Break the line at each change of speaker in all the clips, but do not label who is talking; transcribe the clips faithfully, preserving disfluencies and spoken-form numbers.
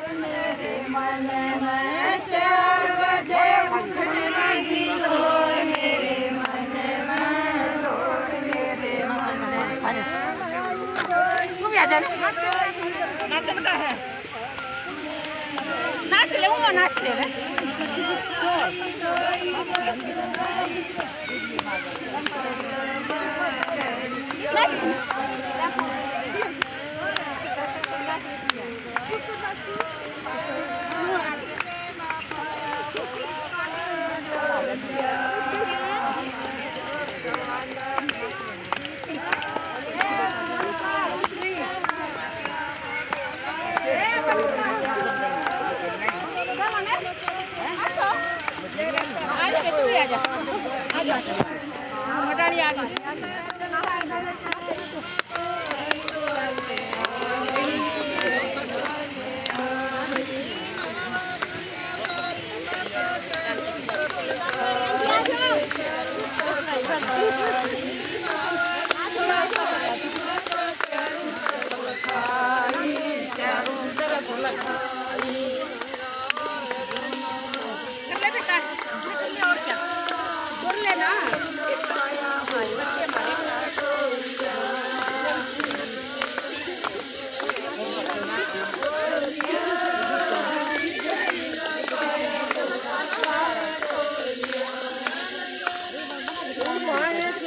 मेरे मन में चार बजे उठने लगी लोर मेरे मन में लोर मेरे मन में।
तू भी आ जा। नाचन का है, नाच ले, वो नाच ले रे। मटाड़ी आ गई।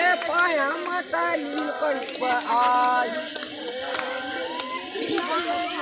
पाया माता नीलकंठ आई।